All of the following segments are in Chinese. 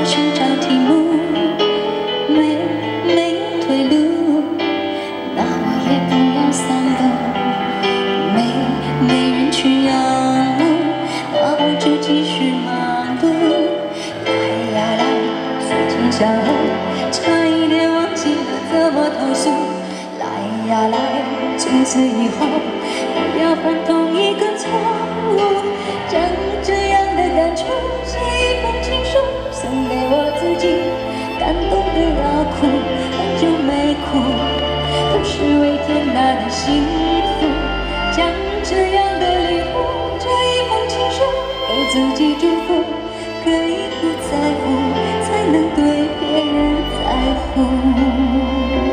寻找题目，没有退路，那我也不要散步。没人去仰慕，那我就继续忙碌。来呀来，思前想后，差一点忘记了怎么投诉。来呀来，从此以后不要犯同一个错误。将这样的感触写一封情书，送给我自己，感动得要哭，很久没哭，不是为天大的幸福。将这样的礼物，这一封情书，给自己祝福，可以不在乎，才能对别人在乎。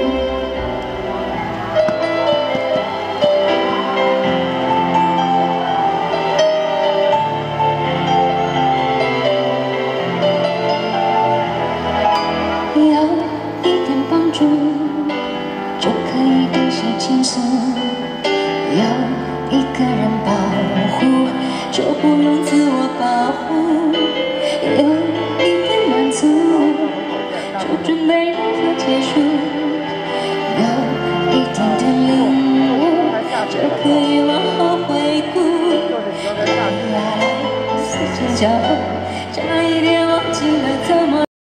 就可以对谁倾诉，有一个人保护，就不用自我保护，有一点满足，就准备让它结束，有一点点领悟，就可以往后回顾。来呀来，思前想后。